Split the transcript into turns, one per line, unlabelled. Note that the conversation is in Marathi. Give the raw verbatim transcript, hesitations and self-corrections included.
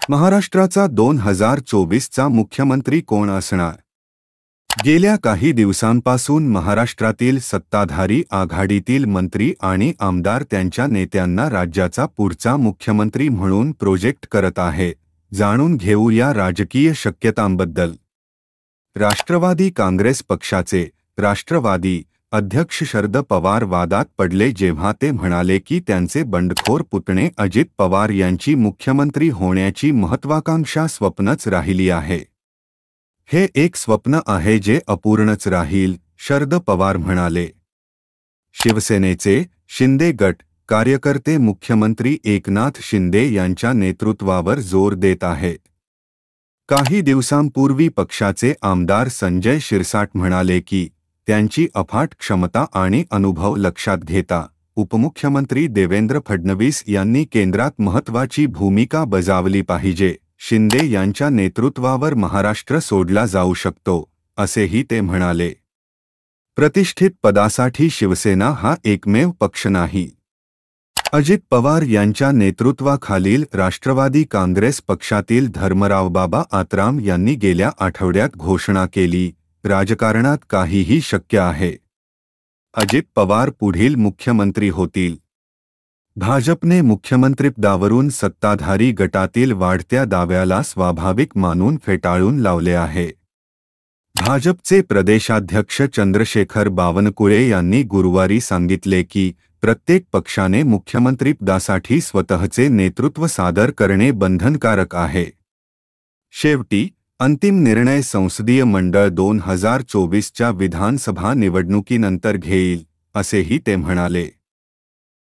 महाराष्ट्राचा दोन हजार चोवीसचा मुख्यमंत्री कोण असणार? गेल्या काही दिवसांपासून महाराष्ट्रातील सत्ताधारी आघाडीतील मंत्री आणि आमदार त्यांच्या नेत्यांना राज्याचा पुढचा मुख्यमंत्री म्हणून प्रोजेक्ट करत आहेत. जाणून घेऊया राजकीय शक्यतांबद्दल. राष्ट्रवादी काँग्रेस पक्षाचे राष्ट्रवादी अध्यक्ष शरद पवार वादात पडले जेव्हा ते म्हणाले की त्यांचे बंडखोर पुतणे अजित पवार यांची मुख्यमंत्री होण्याची महत्त्वाकांक्षा स्वप्नच राहिली आहे. हे एक स्वप्न आहे जे अपूर्णच राहील, शरद पवार म्हणाले. शिवसेनेचे शिंदे गट कार्यकर्ते मुख्यमंत्री एकनाथ शिंदे यांच्या नेतृत्वावर जोर देत आहेत. काही दिवसांपूर्वी पक्षाचे आमदार संजय शिरसाट म्हणाले की त्यांची अफाट क्षमता आणि अनुभव लक्षात घेता उपमुख्यमंत्री देवेंद्र फडणवीस यांनी केंद्रात महत्त्वाची भूमिका बजावली पाहिजे. शिंदे यांच्या नेतृत्वावर महाराष्ट्र सोडला जाऊ शकतो, असेही ते म्हणाले. प्रतिष्ठित पदासाठी शिवसेना हा एकमेव पक्ष नाही. अजित पवार यांच्या नेतृत्वाखालील राष्ट्रवादी काँग्रेस पक्षातील धर्मरावबाबा आत्राम यांनी गेल्या आठवड्यात घोषणा केली, राजकारणात काहीही शक्य आहे. अजित पवार पुढील मुख्यमंत्री होतील. भाजपने मुख्यमंत्रीपदावरून सत्ताधारी गटातील वाढत्या दाव्याला स्वाभाविक मानून फेटाळून लावले आहे. भाजपचे प्रदेशाध्यक्ष चंद्रशेखर बावनकुळे यांनी गुरुवारी सांगितले की प्रत्येक पक्षाने मुख्यमंत्रीपदासाठी स्वतःचे नेतृत्व सादर करणे बंधनकारक आहे. शेवटी अंतिम निर्णय संसदीय मंडळ दोन हजार चोवीसच्या विधानसभा निवडणुकीनंतर घेईल, असेही ते म्हणाले.